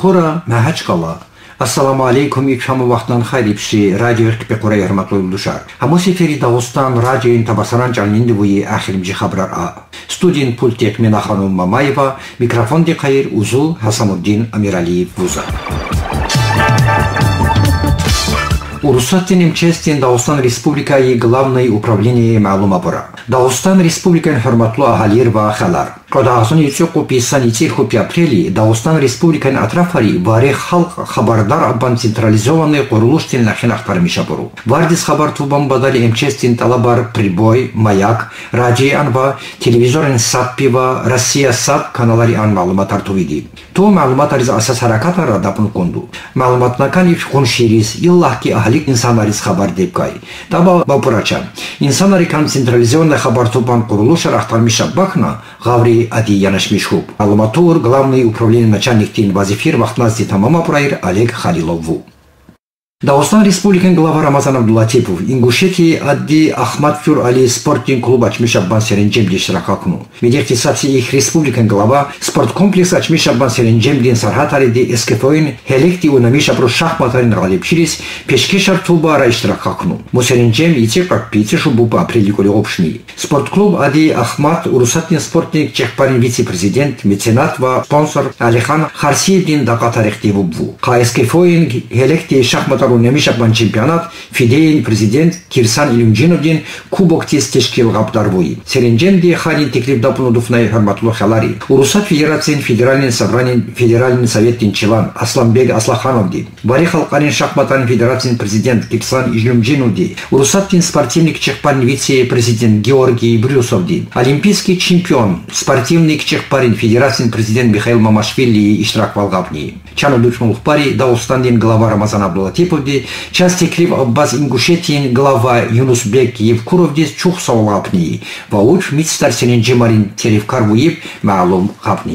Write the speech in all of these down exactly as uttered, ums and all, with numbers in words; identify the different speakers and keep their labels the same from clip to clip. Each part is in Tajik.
Speaker 1: Хора Махачкала. Ассаламу алейкум и чаму вахтан хайрипши радио Пекура Ярматлы Душар. Хамус эфири Дагыстан радиоин табасаран жалнинди буи ахиримжи хабрар а. Студент пультек Менаханум Мамаева, микрофон де Каир Узу Хасамуддин Амиралиев Вуза. Урусаттин МЧСтин Дагыстан Республика и Главное управление Маалума Бора. Дагыстан Республика Хурматлы ахалир ва халар. Кодагысын юцуку писан итирхупи апрели Дагыстан Республика атрафари варе халк хабардар аббан централизованный курулуштин лахин ахтармиша бору. Вардис хабар тубан бадали МЧСтин талабар прибой, маяк, радио анва, телевизорин саппива, Россия сап каналари ан маалумат артувиди. То маалумат ариз асас харакатара дапун конду. Маалумат накани хунширис иллахки ахалик инсанарис хабар депкай. Таба бапурача. Инсанари кан централизованный хабар тубан курулушар ахтармиша бахна гаври Ади Янаш Мишхуб. Алуматур, главный управление начальник тин вазифир вахтназди тамама прайр Олег Халилову. Дагыстан Республикан глава Рамазан Абдуллатипов, Ингушетии Адди Ахмад Фюр Али спортинг клуб Ачмиш Аббан Серенджем Дишракакну. Медехти сапси их республикан глава спорткомплекс Ачмиш Аббан Серенджем Дин Сархатари Ди Эскефоин Хелекти Унамиша про шахматарин Галипчирис Пешкешар Тулбара Иштракакну. Мусеренджем Ите как Пите Шубупа апреликули общний. Спортклуб Ади Ахмад Урусатин спортник Чехпарин вице-президент, меценат ва спонсор Алихан Харсиевдин Дакатарихти Вубву. Ка Эскефоин Хелекти шахматар Немишабан чемпионат Фидеин президент Кирсан Илюмджиновдин кубок тестешкил габдарвуи. Серендженди халин теклив дапунудуфнай харматлу халари. Урусат федерациян федеральный собрание федеральный совет Чинчилан Асланбек Аслахановди. Бари халкарин шахматан федерациян президент Кирсан Илюмджиновди. Урусаттин спортивный Чехпарин вице-президент Георгий Брюсовди. Олимпийский чемпион спортивный Чехпарин федерациян президент Михаил Мамашвили Иштрак Валгавни. Чану дучмул в паре Дагыстандин глава Рамазан Абдуллатипов части клип Аббас Ингушетин глава Юнусбек Евкуровдис чух саулапни. Вауч митстар Серенджемарин Теревкарвуев маалум хапни.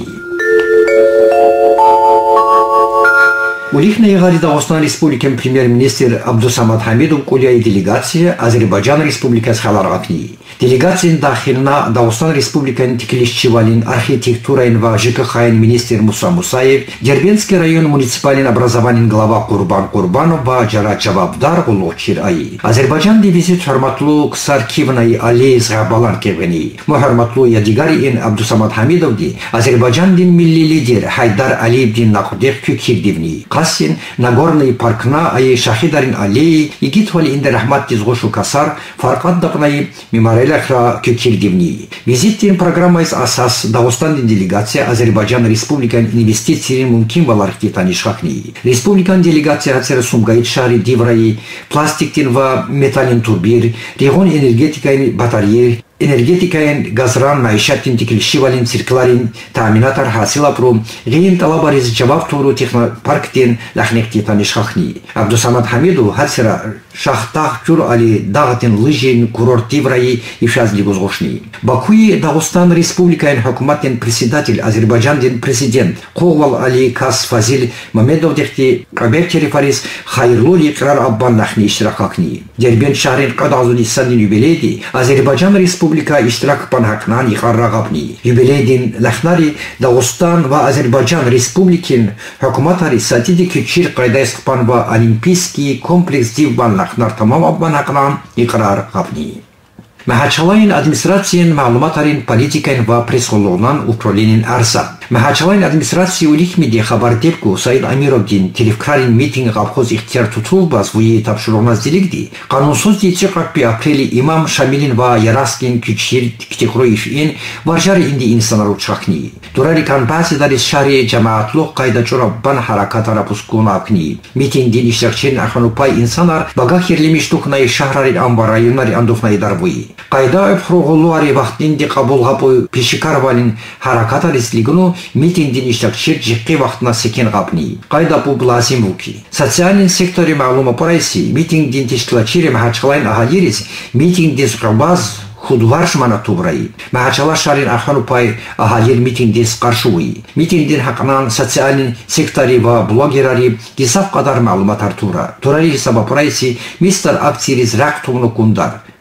Speaker 1: Улихна Ягари Дагыстан Республикан премьер-министр Абдусамат Хамидов кулия делегация Азербайджан Республикасы халаргапни. Делегация дахилна Дагыстан Республикан текилищевалин архитектурайн ва ЖКХ министр Муса Мусаев, Дербенский район муниципалин образованин глава Курбан Курбанов ва Джара Чавабдар улучшир аи. Азербайджан дивизит харматлу Ксаркивнай алейс габалан кевени. Мухарматлу ядигари ин Абдусамат Хамидов ди Азербайджан дин милли лидер Хайдар Алиев дин Накудех Кюкирдивни. Касин Нагорный паркна аи Шахидарин алей игитвали инде рахмат дизгошу касар фаркат дапнай мимаре Лахра Кюкирдивни. Визиттин программа из асас Дагыстан делегация Азербайджан Республикан инвестиции мумкин валархти танишхакни. Республикан делегация ацера сумгайт шари дивраи пластиктин ва металлин турбир, регион энергетикайн батареи энергетикайн газран маишаттин текилшивалин циркларин тааминатар хасилапру гейн талабариз жабав туру технопарктин лахнехти танишхахни. Абдусамат Хамиду хасера шахтах чур али дагатин лыжин курорт дивраи ишазли гузгошни. Бакуи Дагыстан Республикайн хукуматтин председатель Азербайджандин президент Ковал Али Кас Фазил Мамедов дехти объекте фарис хайрлули крар аббан лахни иштиракакни. Дербен шахрин кадазуди сандин юбилейди Азербайджан Республика Республика иштирак панхакнани харрагапни. Юбилейдин лахнари Дагыстан ва Азербайджан Республикин хукуматари сатиди кючир кайдайскпан ва Олимпийский комплекс дивбан лахнар тамам аббан хакнан иқрар гапни. Махачалайн администрациян маалуматарин политикайн ва пресс-холлогнан управленин арса. Махачалайн администрации улихмиди хабар депку Саид Амировдин телевкарин митинг гавхоз ихтияр тутулбас вуи тапшурогназ дилигди. Канунсуз дичекракпи апрели имам Шамилин ва Яраскин кючир ктихроишин варжари инди инсанару чахни. Дурари кан баси дарис шари жамаатлук кайдачура бан харакатара пускуна апни. Митинг дин иштиракчерин аханупай инсанар бага хирлимиштухнай шахрари амба районари андуфнай дарвуи. Кайда эпхроголуари вахтинди кабул гапу пешикарвалин харакатарис лигуну митингдин иштиракчер жекке вақтына секен гапни. Кайда бу лазим буки. Социальный секторе маалума парайси митингдин тешкилачири Махачкалайн ахалирис митингдин сукабаз худварш мана тубраи. Махачала шарин аханупай ахалир митингдин скаршуи. Митингдин хақнан социальный секторе ва блогерари гисап кадар маалумат артура. Турари хисаба парайси мистер акцириз рак тумну кундар.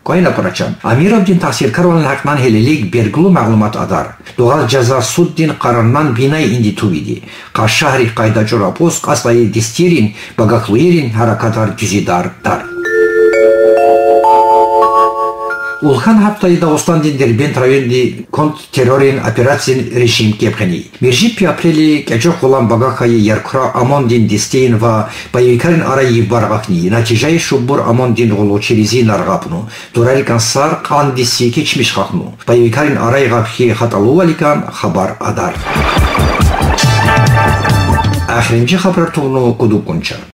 Speaker 1: Qayna Qurachan. Amirovdin tahsilkarlarning haqman helelik belgili ma'lumot adar. Doğal jaza suddin qararından binay indi tuvidi. Qash shahri qayda jorapos qasbai distirin bagaqlirin harakatar düzidar dar. Улхан хаптаи Дагыстан Дербент районди контртеррорин операциин режим кепхани. Миржипи апрели кечок улан багахаи Яркура Амондин Дистейн ва боевикарин араи баргахни. Натижаи шубур Амондин голочеризи наргапну. Тураликан сар кан диси кечмиш хахну. Боевикарин араи гапхи хаталуваликан хабар адар. Ахиринчи хабар тугну кудукунча.